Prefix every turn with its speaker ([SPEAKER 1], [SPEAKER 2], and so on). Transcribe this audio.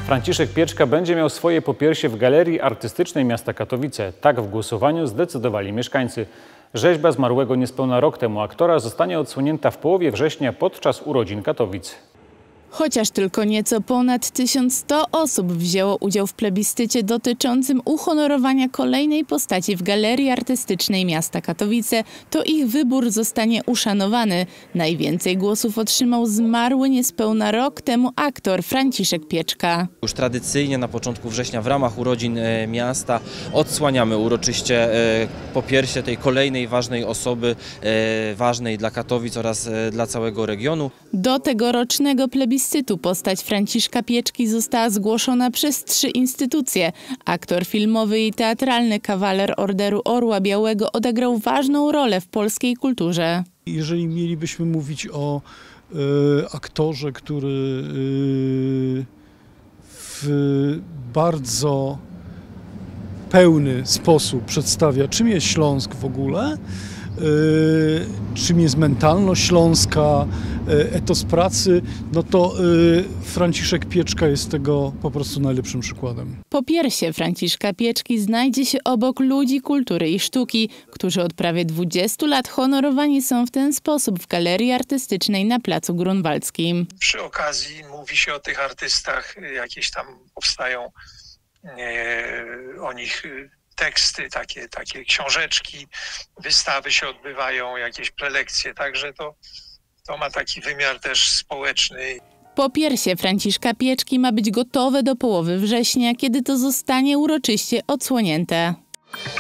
[SPEAKER 1] Franciszek Pieczka będzie miał swoje popiersie w Galerii Artystycznej Miasta Katowice. Tak w głosowaniu zdecydowali mieszkańcy. Rzeźba zmarłego niespełna rok temu aktora zostanie odsłonięta w połowie września podczas urodzin Katowic.
[SPEAKER 2] Chociaż tylko nieco ponad 1100 osób wzięło udział w plebiscycie dotyczącym uhonorowania kolejnej postaci w Galerii Artystycznej Miasta Katowice, to ich wybór zostanie uszanowany. Najwięcej głosów otrzymał zmarły niespełna rok temu aktor Franciszek Pieczka.
[SPEAKER 3] Już tradycyjnie na początku września w ramach urodzin miasta odsłaniamy uroczyście popiersie tej kolejnej ważnej osoby, ważnej dla Katowic oraz dla całego regionu.
[SPEAKER 2] Do tegorocznego plebiscytu postać Franciszka Pieczki została zgłoszona przez 3 instytucje. Aktor filmowy i teatralny, kawaler Orderu Orła Białego, odegrał ważną rolę w polskiej kulturze.
[SPEAKER 4] Jeżeli mielibyśmy mówić o aktorze, który w bardzo pełny sposób przedstawia, czym jest Śląsk w ogóle, czym jest mentalność śląska, etos pracy, no to Franciszek Pieczka jest tego po prostu najlepszym przykładem.
[SPEAKER 2] Popiersie Franciszka Pieczki znajdzie się obok ludzi kultury i sztuki, którzy od prawie 20 lat honorowani są w ten sposób w Galerii Artystycznej na Placu Grunwaldzkim.
[SPEAKER 5] Przy okazji mówi się o tych artystach, jakieś tam powstają o nich teksty, takie książeczki, wystawy się odbywają, jakieś prelekcje, także to ma taki wymiar też społeczny.
[SPEAKER 2] Popiersie Franciszka Pieczki ma być gotowe do połowy września, kiedy to zostanie uroczyście odsłonięte.